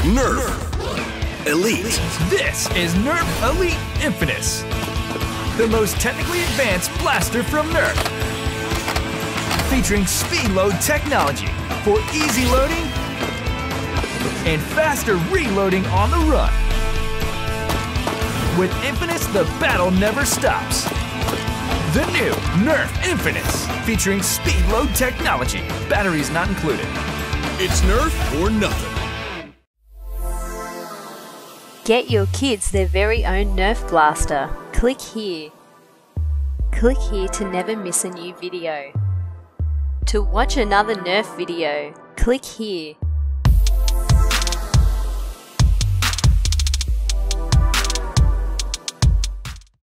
Nerf Elite. This is Nerf Elite Infinus, the most technically advanced blaster from Nerf. Featuring speed load technology for easy loading and faster reloading on the run. With Infinus, the battle never stops. The new Nerf Infinus, featuring speed load technology, batteries not included. It's Nerf or nothing. Get your kids their very own Nerf blaster. Click here. Click here to never miss a new video. To watch another Nerf video, click here.